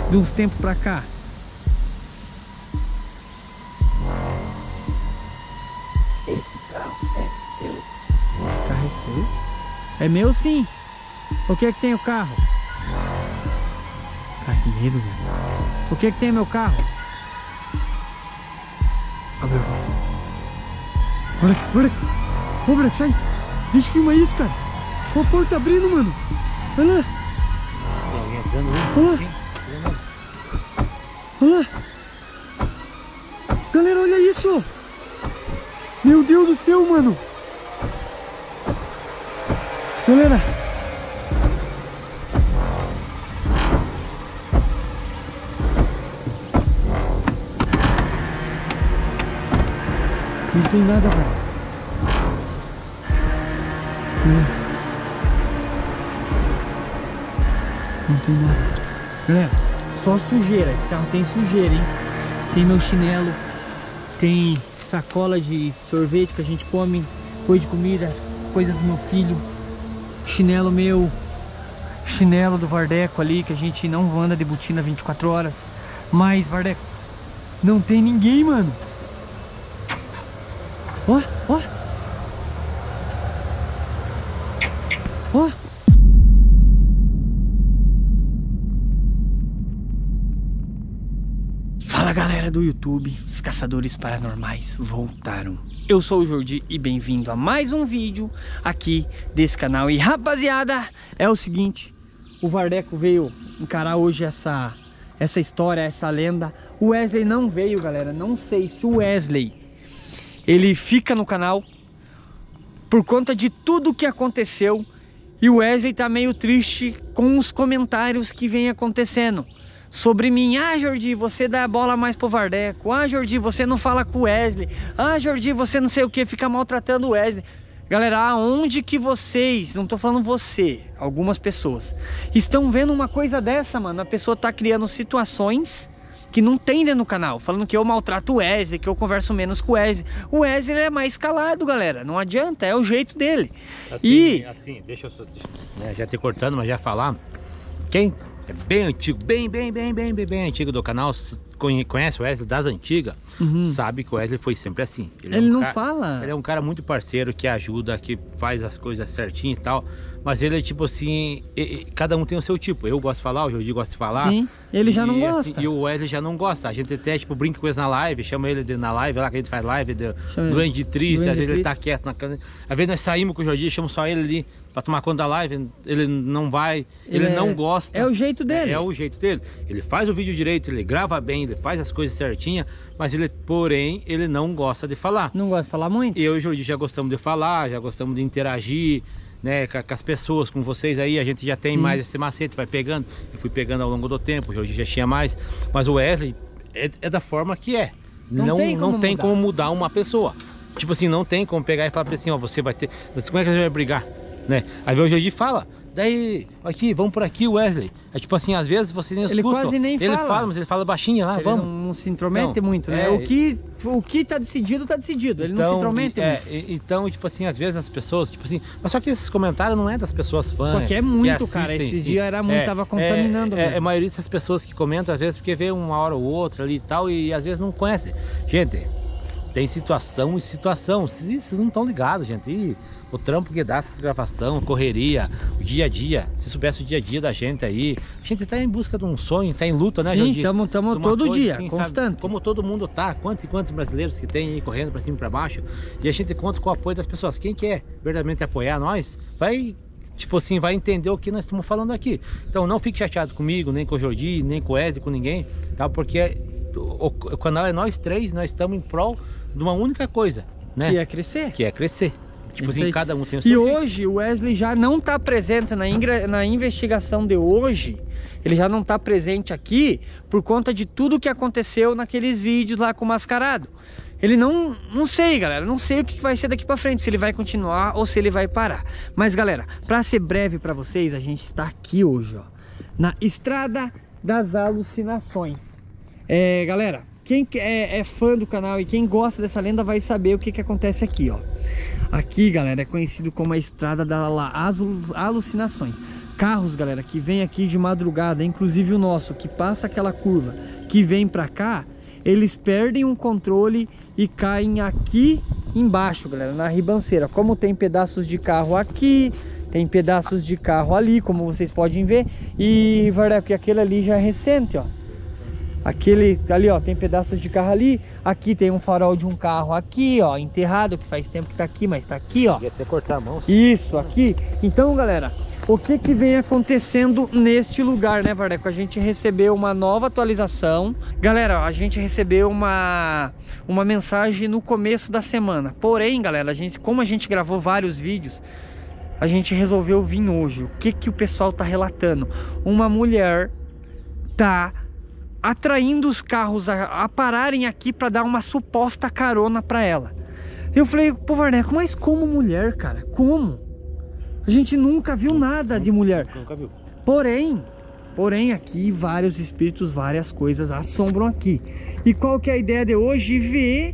de uns tempos pra cá. Esse carro é seu. Esse carro é seu? É meu sim. O que é que tem o carro? Cara, que medo, velho. O que é que tem meu carro? Abriu. Olha aqui, olha aqui. Ô, moleque, sai. Deixa eu filmar isso, cara. Ó, a porta abrindo, mano. Olha lá. Olha lá. Olha lá. Galera, olha isso. Meu Deus do céu, mano. Galera. Não tem nada, velho. Não tem nada. Galera, só sujeira. Esse carro tem sujeira, hein? Tem meu chinelo. Tem sacola de sorvete que a gente come. Coisa de comida, as coisas do meu filho. Chinelo meu. Chinelo do Vardeco ali, que a gente não anda de botina 24 horas. Mas, Vardeco, não tem ninguém, mano. Ó, ó. Ó. Fala, galera do YouTube, os caçadores paranormais voltaram. Eu sou o Jordi e bem-vindo a mais um vídeo aqui desse canal. E rapaziada, é o seguinte, o Vardeco veio encarar hoje essa história, essa lenda. O Wesley não veio, galera. Não sei se o Wesley ele fica no canal por conta de tudo que aconteceu. E o Wesley tá meio triste com os comentários que vem acontecendo sobre mim. Ah, Jordi, você dá a bola mais pro Vardeco. Ah, Jordi, você não fala com o Wesley. Ah, Jordi, você não sei o que, fica maltratando o Wesley. Galera, aonde que vocês, não tô falando você, algumas pessoas, estão vendo uma coisa dessa, mano? A pessoa tá criando situações que não tem dentro do canal, falando que eu maltrato o Wesley, que eu converso menos com o Wesley. O Wesley é mais calado, galera, não adianta, é o jeito dele. Assim, deixa eu já te cortando, mas já falar. Quem é bem antigo, bem antigo do canal, conhece o Wesley das antigas, sabe que o Wesley foi sempre assim. Ele não fala. Ele é um cara muito parceiro, que ajuda, que faz as coisas certinho e tal. Mas ele é tipo assim, cada um tem o seu tipo. Eu gosto de falar, o Jordi gosta de falar. Sim, ele já não gosta. Assim, e o Wesley já não gosta. A gente até tipo brinca com ele na live, chama ele na live, lá que a gente faz live doente de triste, às vezes ele tá quieto na cama. Às vezes nós saímos com o Jordi, chamamos só ele ali pra tomar conta da live, ele não vai, ele não gosta. É o jeito dele. É o jeito dele. Ele faz o vídeo direito, ele grava bem, ele faz as coisas certinhas, mas porém, ele não gosta de falar. Não gosta de falar muito? Eu e o Jordi já gostamos de falar, já gostamos de interagir, né, com as pessoas, com vocês aí. A gente já tem mais esse macete, vai pegando. Eu fui pegando ao longo do tempo, o Jordi já tinha mais. Mas o Wesley é da forma que é. Não tem como mudar uma pessoa. Tipo assim, não tem como pegar e falar pra assim, ó, você vai ter... Como é que você vai brigar? Né? Aí o Jordi fala, daí, aqui, vamos por aqui, Wesley. É tipo assim, às vezes você nem escuta. Ele quase nem fala. Ele fala, mas ele fala baixinho lá, vamos. Não se intromete muito, né? O que tá decidido, tá decidido. Ele não se intromete muito. Então, tipo assim, às vezes as pessoas, tipo assim... Mas só que esses comentários não é das pessoas fãs. Só que é muito, que assistem, cara. Esses dias era muito, tava contaminando. A maioria dessas pessoas que comentam, às vezes, porque vê uma hora ou outra ali e tal, e às vezes não conhece. Gente... Tem situação e situação, vocês não estão ligados, gente. E o trampo que dá essa gravação, correria, o dia a dia. Se soubesse o dia a dia da gente aí, a gente tá em busca de um sonho, tá em luta, né, Jordi? Sim, estamos todo dia, assim, constante. Sabe? Como todo mundo tá, quantos e quantos brasileiros que tem aí correndo pra cima e pra baixo. E a gente conta com o apoio das pessoas. Quem quer verdadeiramente apoiar nós, vai... Tipo assim, vai entender o que nós estamos falando aqui. Então não fique chateado comigo, nem com o Jordi, nem com o Wesley, com ninguém, tá? Porque o canal é nós três, nós estamos em prol de uma única coisa, né? Que é crescer. Que é crescer. Tipo assim, cada um tem o seu jeito. E hoje o Wesley já não tá presente na investigação de hoje. Ele já não tá presente aqui por conta de tudo que aconteceu naqueles vídeos lá com o mascarado. Ele não sei, galera, não sei o que vai ser daqui pra frente, se ele vai continuar ou se ele vai parar. Mas, galera, pra ser breve pra vocês, a gente está aqui hoje, ó, na Estrada das Alucinações. Galera, quem é fã do canal e quem gosta dessa lenda vai saber o que acontece aqui, ó. Aqui, galera, é conhecido como a Estrada das Alucinações. carros, galera, que vem aqui de madrugada, inclusive o nosso, que passa aquela curva, que vem pra cá, eles perdem o controle e caem aqui embaixo, galera, na ribanceira. Como tem pedaços de carro aqui, tem pedaços de carro ali, como vocês podem ver. E, Vardeco, aquele ali já é recente, ó. Aquele ali, ó, tem pedaços de carro ali. Aqui tem um farol de um carro aqui, ó, enterrado, que faz tempo que tá aqui, mas tá aqui, ó. Podia até cortar a mão. Isso, aqui. Então, galera, o que que vem acontecendo neste lugar, né, Vardeco? A gente recebeu uma nova atualização. Galera, a gente recebeu uma mensagem no começo da semana. Porém, galera, como a gente gravou vários vídeos, a gente resolveu vir hoje. O que que o pessoal tá relatando? Uma mulher tá atraindo os carros a pararem aqui para dar uma suposta carona para ela. Eu falei, pô, Vardeco, mas como mulher, cara? Como? A gente nunca viu nada de mulher. Nunca viu. Porém aqui vários espíritos, várias coisas assombram aqui. E qual que é a ideia de hoje? Ver,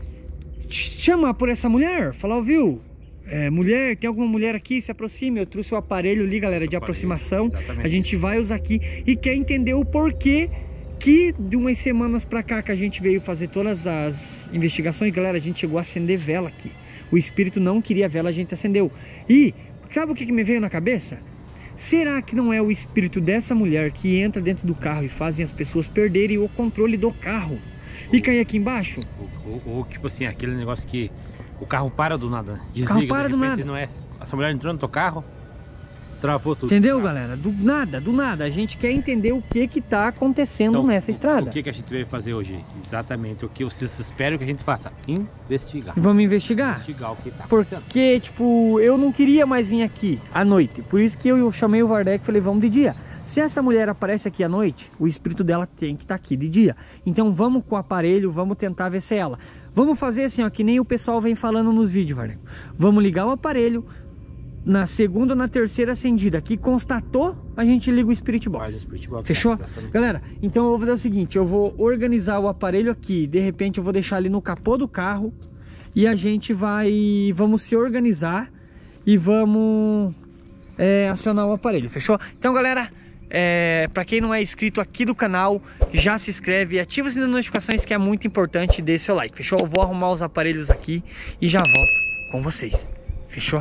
chamar por essa mulher, falar, viu? Mulher, tem alguma mulher aqui? Se aproxime. Eu trouxe o aparelho ali, galera, de aproximação. Exatamente. A gente vai usar aqui e quer entender o porquê que de umas semanas pra cá que a gente veio fazer todas as investigações, galera, a gente chegou a acender vela aqui. O espírito não queria vela, a gente acendeu. E sabe o que me veio na cabeça? Será que não é o espírito dessa mulher que entra dentro do carro e fazem as pessoas perderem o controle do carro e cair aqui embaixo? Ou tipo assim, aquele negócio que o carro para do nada, desliga, carro para do nada. Não é, essa mulher entrou no teu carro, travou tudo. Entendeu, galera? Do nada. A gente quer entender o que que tá acontecendo então, nessa estrada. O que a gente veio fazer hoje? Exatamente o que vocês esperam que a gente faça. Investigar. Vamos investigar? Investigar o que tá acontecendo. Porque, tipo, eu não queria mais vir aqui à noite. Por isso que eu chamei o Vardeco e falei, vamos de dia. Se essa mulher aparece aqui à noite, o espírito dela tem que estar aqui de dia. Então vamos com o aparelho, vamos tentar ver se é ela. Vamos fazer assim, ó, que nem o pessoal vem falando nos vídeos, Vardeco. Vamos ligar o aparelho. Na segunda ou na terceira acendida que constatou, a gente liga o Spirit Box. Fechou? Galera, então eu vou fazer o seguinte, eu vou organizar o aparelho aqui, de repente eu vou deixar ali no capô do carro e a gente vamos se organizar e vamos acionar o aparelho, fechou? Então, galera, para quem não é inscrito aqui do canal, já se inscreve e ativa o sininho das notificações, que é muito importante, dê seu like, fechou? Eu vou arrumar os aparelhos aqui e já volto com vocês, fechou?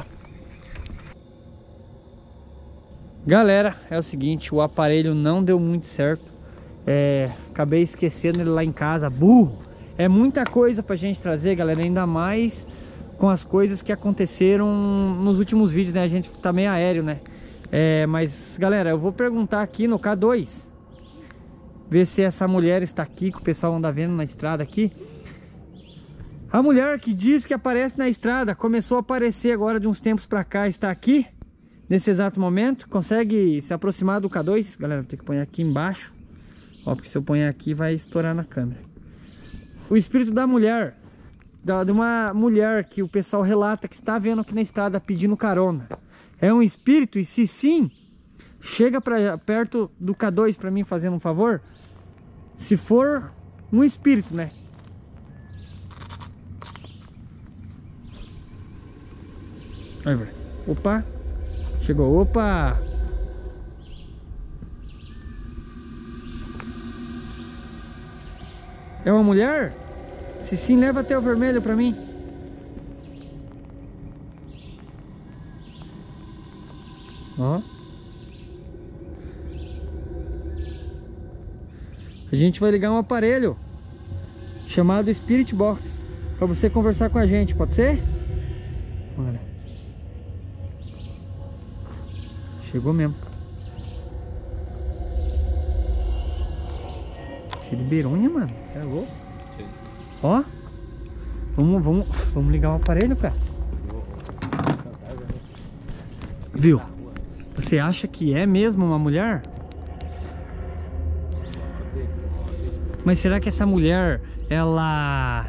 Galera, é o seguinte, o aparelho não deu muito certo. Acabei esquecendo ele lá em casa, burro. É muita coisa pra gente trazer, galera, ainda mais com as coisas que aconteceram nos últimos vídeos, né? A gente tá meio aéreo, né? Mas, galera, eu vou perguntar aqui no K2, ver se essa mulher está aqui, que o pessoal anda vendo na estrada aqui. A mulher que diz que aparece na estrada, começou a aparecer agora de uns tempos pra cá, está aqui? Nesse exato momento, consegue se aproximar do K2? Galera, vou ter que pôr aqui embaixo. Ó, porque se eu pôr aqui vai estourar na câmera. O espírito da mulher, de uma mulher que o pessoal relata que está vendo aqui na estrada pedindo carona. É um espírito? E se sim, chega perto do K2 para mim, fazendo um favor. Se for um espírito, né? Aí, velho. Opa! Chegou, opa! É uma mulher? Se sim, leva até o vermelho pra mim. Ó. A gente vai ligar um aparelho chamado Spirit Box pra você conversar com a gente, pode ser? Olha. Chegou mesmo. Cheio de beronha, mano. Você é louco? Sim. Ó. Vamos ligar o aparelho, cara. Viu? Você acha que é mesmo uma mulher? Mas será que essa mulher, ela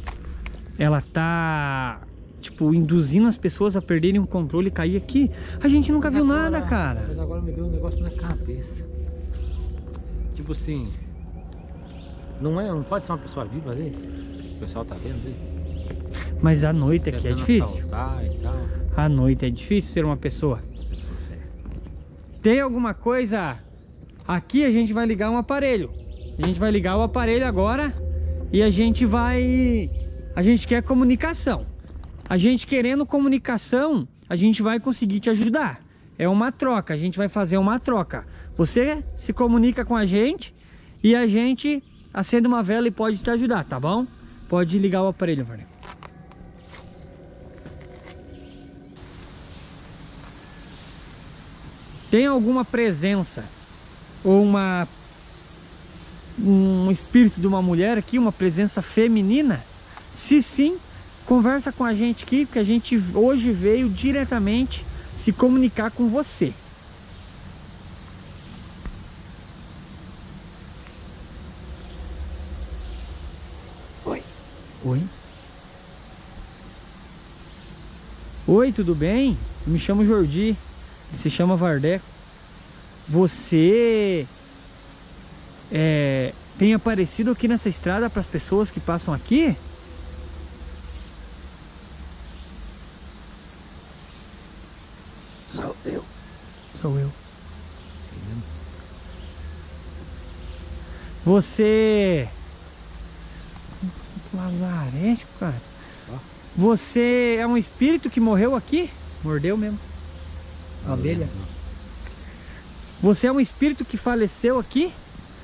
tá, tipo, induzindo as pessoas a perderem o controle e cair aqui? A gente nunca viu nada, cara. Mas agora me deu um negócio na cabeça. Tipo assim, não pode ser uma pessoa viva às vezes? O pessoal tá vendo aí? Mas à noite aqui é difícil. E tal. À noite é difícil ser uma pessoa. Tem alguma coisa... Aqui a gente vai ligar um aparelho. A gente vai ligar o aparelho agora e a gente quer comunicação. A gente querendo comunicação, a gente vai conseguir te ajudar. É uma troca, a gente vai fazer uma troca. Você se comunica com a gente e a gente acende uma vela e pode te ajudar, tá bom? Pode ligar o aparelho, Varneco. Tem alguma presença ou um espírito de uma mulher aqui, uma presença feminina? Se sim, conversa com a gente aqui, porque a gente hoje veio diretamente se comunicar com você. Oi. Oi. Oi, tudo bem? Eu me chamo Jordi. Se chama Vardeco. Você tem aparecido aqui nessa estrada para as pessoas que passam aqui? Sou eu. Você... Lazaresco, cara. Você é um espírito que morreu aqui? Mordeu mesmo. A abelha. Você é um espírito que faleceu aqui?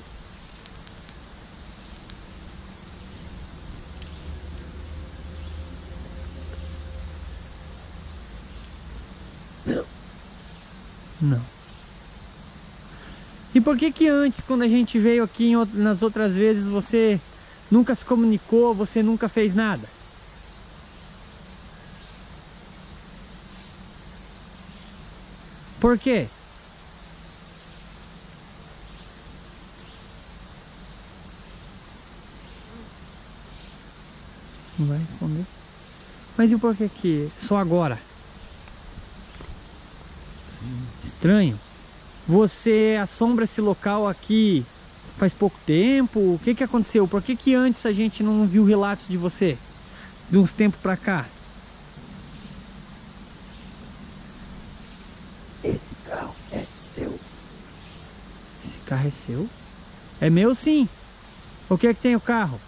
Não. E por que antes, quando a gente veio aqui nas outras vezes, você nunca se comunicou, você nunca fez nada? Por quê? Não vai responder? Mas e o porquê que só agora? Estranho. Você assombra esse local aqui faz pouco tempo? O que aconteceu? Por que antes a gente não viu relatos de você? De uns tempos pra cá? Esse carro é seu. Esse carro é seu? É meu sim. O que tem o carro?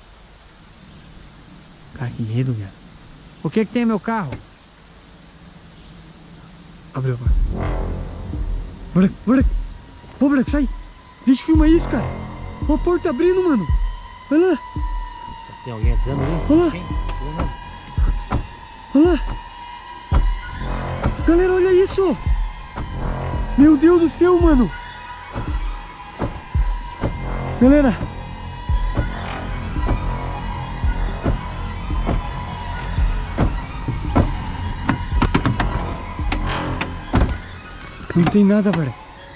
Cara, que medo, velho. O que tem meu carro? Abriu, vai. Bora. Ô, Branco, sai. Deixa eu filmar isso, cara. Ó, a porta abrindo, mano. Olha lá. Tem alguém entrando ali? Olha lá. Olha lá. Galera, olha isso. Meu Deus do céu, mano. Galera. Não tem nada, velho.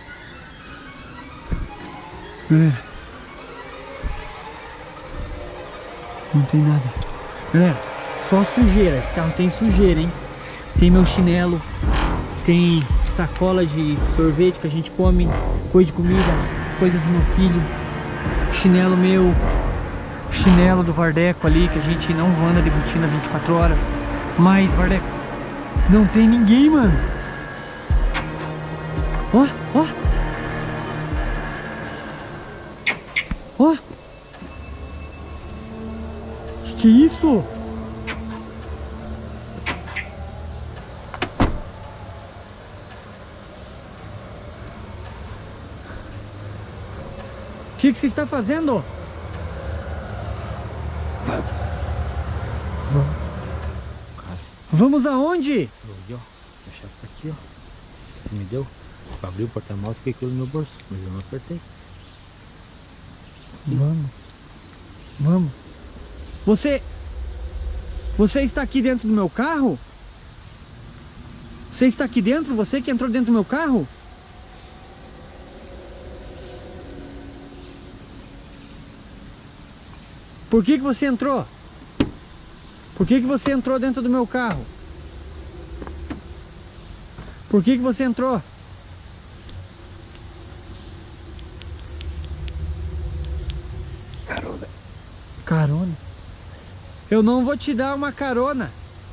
Galera. Não tem nada. Galera, só sujeira. Esse carro tem sujeira, hein? Tem meu chinelo. Tem sacola de sorvete que a gente come. Coisa de comida. Coisas do meu filho. Chinelo meu. Chinelo do Vardeco ali. Que a gente não anda de botina 24 horas. Mas, Vardeco, não tem ninguém, mano. Ó, ó. Ó. Que é isso? O que você está fazendo? Vamos aonde? Ó, a chave tá aqui, ó. Você me deu? Eu abri o porta-malas e fiquei no meu bolso, mas eu não apertei. Vamos. Você está aqui dentro do meu carro? Você está aqui dentro? Você que entrou dentro do meu carro? Por que você entrou? Por que você entrou dentro do meu carro? Por que você entrou? Carona? Eu não vou te dar uma carona.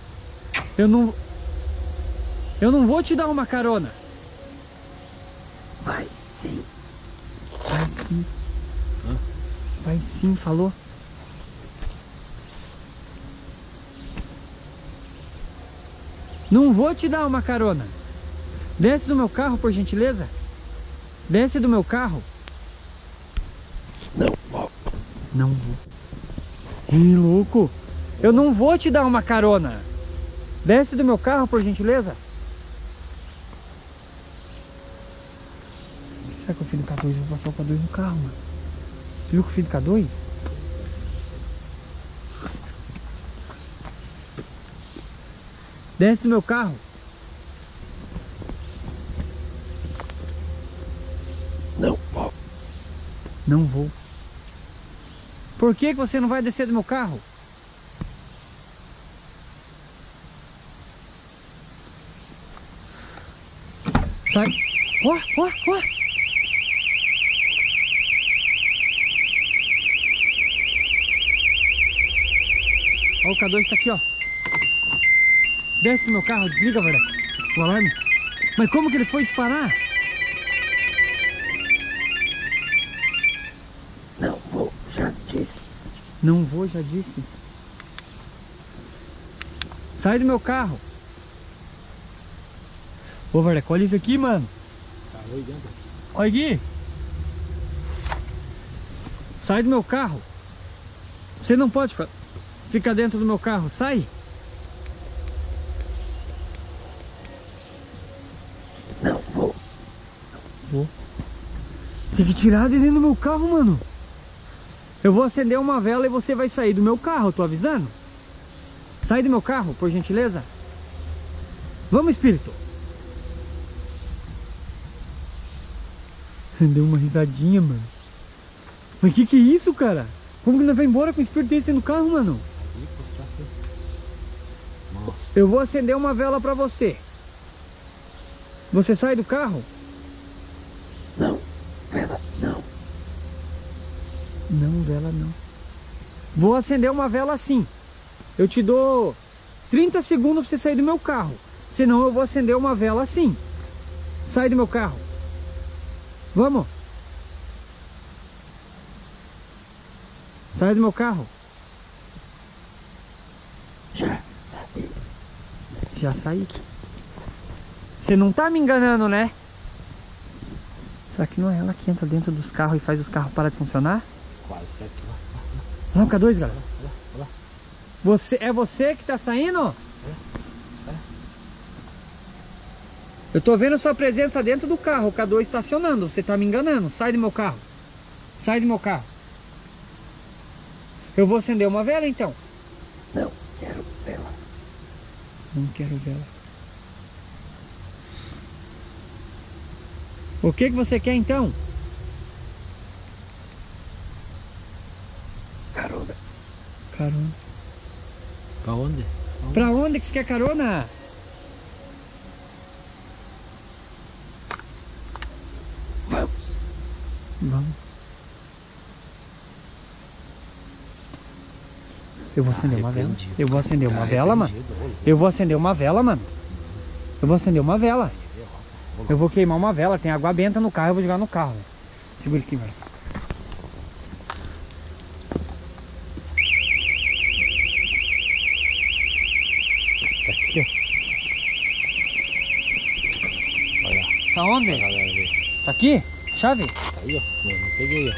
Eu não vou te dar uma carona. sim. Hã? Vai sim, falou. Não vou te dar uma carona. Desce do meu carro, por gentileza. Desce do meu carro. Não vou. Não vou. Ih, louco. Eu não vou te dar uma carona. Desce do meu carro, por gentileza. Será que eu fiz do K2? Eu vou passar o K2 no carro, mano. Você viu que eu fiz do K2? Desce do meu carro. Não vou. Não vou. Por que você não vai descer do meu carro? Sai. Ó, ó, ó. Ó, o K2 tá aqui, ó. Desce do meu carro, desliga, Vardeco. O alarme. Mas como que ele foi disparar? Não vou, já disse. Não vou, já disse. Sai do meu carro. Ô, Vardeco, olha isso aqui, mano. Olha aqui. Sai do meu carro. Você não pode ficar dentro do meu carro. Sai. Não vou. Vou. Tem que tirar de dentro do meu carro, mano. Eu vou acender uma vela e você vai sair do meu carro, tô avisando. Sai do meu carro, por gentileza. Vamos, espírito. Deu uma risadinha, mano. Mas que é isso, cara? Como que nós vai embora com o espírito desse no carro, mano? Eu vou acender uma vela pra você. Você sai do carro? Não, vela não. Não, vela não. Vou acender uma vela assim. Eu te dou 30 segundos pra você sair do meu carro. Senão eu vou acender uma vela assim. Sai do meu carro. Vamos. Sai do meu carro. Já. Já saí. Você não tá me enganando, né? Será que não é ela que entra dentro dos carros e faz os carros parar de funcionar? Quase certo. Olha o K2, galera. Olha lá. É você que tá saindo? Eu tô vendo sua presença dentro do carro. O K2 estacionando. Você tá me enganando. Sai do meu carro. Sai do meu carro. Eu vou acender uma vela então. Não quero vela. Não quero vela. O que você quer então? Carona. Carona. Pra onde? Pra onde que você quer carona? Vamos. Vamos. Eu vou acender uma vela. Eu vou acender uma vela, mano. Eu vou acender uma vela, mano. Eu vou acender uma vela. Eu vou queimar uma vela. Tem água benta no carro. Eu vou jogar no carro. Véio. Segura aqui, velho. Tá aqui, ó. Olha lá. Tá onde? Olha lá. Tá aqui? Chave? Tá aí, ó. Não peguei, ó.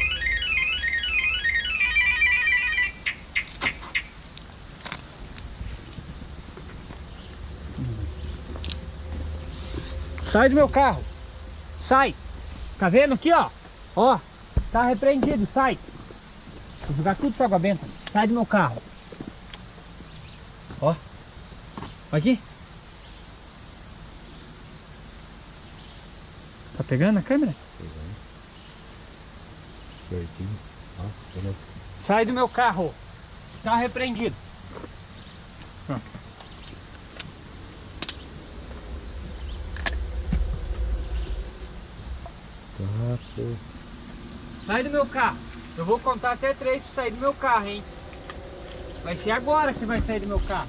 Sai do meu carro. Sai. Tá vendo aqui, ó? Ó. Tá repreendido. Sai. Vou jogar tudo essa água benta. Sai do meu carro. Ó. Olha aqui. Tá pegando a câmera? Pegando. Certinho. Ó, beleza. Sai do meu carro. Tá repreendido. Sai do meu carro. Eu vou contar até 3 pra sair do meu carro, hein? Vai ser agora que você vai sair do meu carro.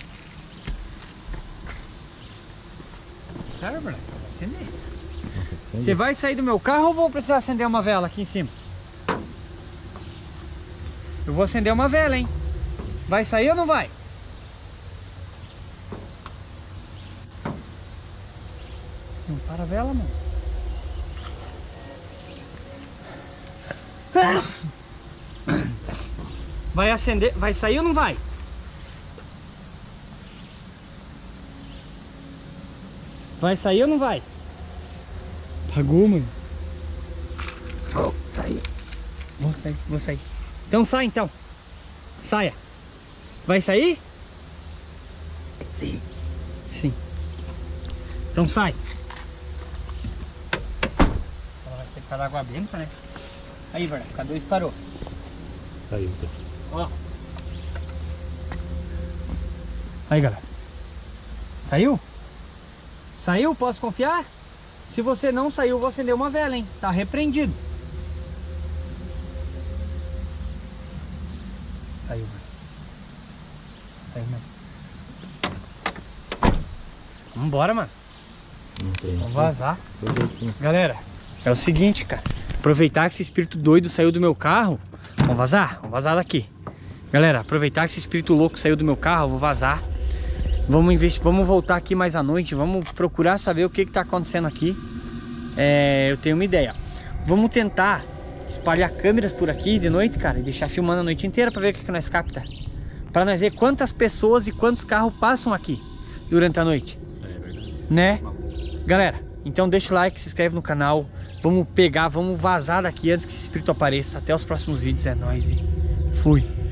Sério, moleque? Vai acender. Você vai sair do meu carro ou vou precisar acender uma vela aqui em cima? Eu vou acender uma vela, hein? Vai sair ou não vai? Não para a vela, mano. Vai acender, vai sair ou não vai? Vai sair ou não vai? Apagou, mano. Vou sair. Vou sair. Então sai então. Saia. Vai sair? Sim. Sim. Então sai. Ela vai ter que dar água benta, né? Aí, velho, cada dois parou. Saiu, então. Ó. Aí, galera. Saiu? Saiu? Posso confiar? Se você não saiu, vou acender uma vela, hein? Tá repreendido. Saiu, mano. Saiu mesmo. Vambora, mano. Vamos vazar. Galera, é o seguinte, cara. Aproveitar que esse espírito doido saiu do meu carro. Vamos vazar? Vamos vazar daqui. Galera, aproveitar que esse espírito louco saiu do meu carro, eu vou vazar. Vamos voltar aqui mais à noite. Vamos procurar saber o que tá acontecendo aqui. Eu tenho uma ideia. Vamos tentar espalhar câmeras por aqui de noite, cara, e deixar filmando a noite inteira pra ver o que nós capta. Pra nós ver quantas pessoas e quantos carros passam aqui durante a noite. É verdade. Né? Galera, então deixa o like, se inscreve no canal. Vamos vazar daqui antes que esse espírito apareça. Até os próximos vídeos, é nóis e fui.